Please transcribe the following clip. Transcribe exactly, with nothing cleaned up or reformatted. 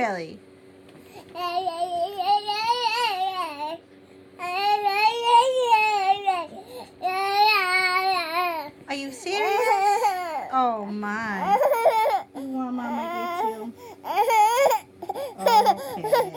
Kelly? Are you serious? Oh my. You want Mama to get you? Okay.